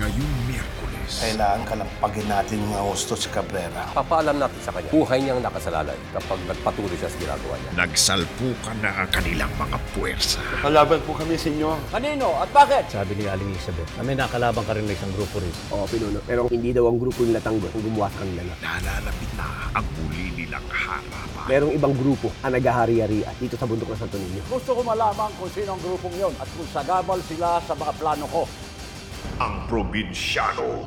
ngayong Miyerkules. Kailangan kalampagin natin yung Augusto si Cabrera. Papaalam natin sa kanya, buhay niyang nakasalalay kapag nagpatuloy siya sa ginagawa niya. Nagsalpukan na ang kanilang mga puwersa. Kalaban po kami sa inyo. Kanino at bakit? Sabi ni Aling Elizabeth na may nakalabang ka rin na isang grupo rin. Oo, pinuno. Pero hindi daw ang grupo nila tanggol kung gumawa sa kanila na. Nalalapit na ang muli nilang harapan. Merong ibang grupo ang naghahari-harian dito sa bundok ng Santo Niño. Gusto ko malaman kung sino ang grupong yon at kung sagabal sila sa mga plano ko. Ang Probinsyano.